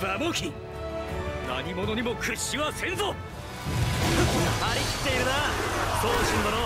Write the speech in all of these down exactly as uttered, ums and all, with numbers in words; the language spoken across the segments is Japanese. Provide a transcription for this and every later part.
バモキ、何者にも屈しはせんぞ。張り切っているな宗信殿。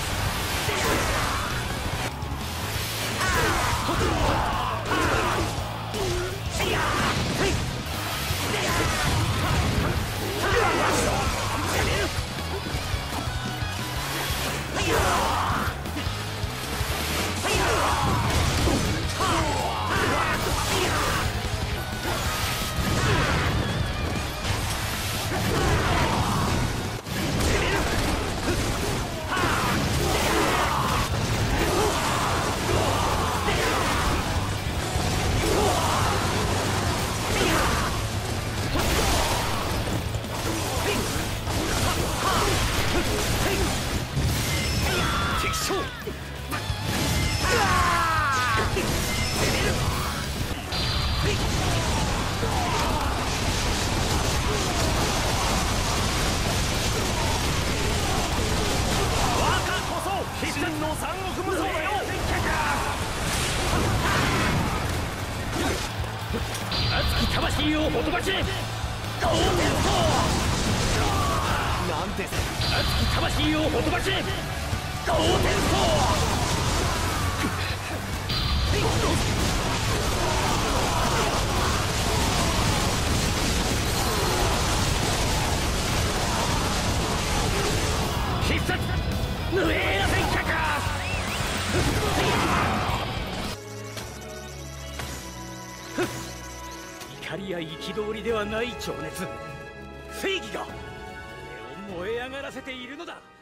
魂をほとばし、ゴーテンソーなんて熱き魂をほとばし、ゴーテンソー必殺ヌエーラ戦客。怒りや憤りではない情熱、正義が俺を燃え上がらせているのだ。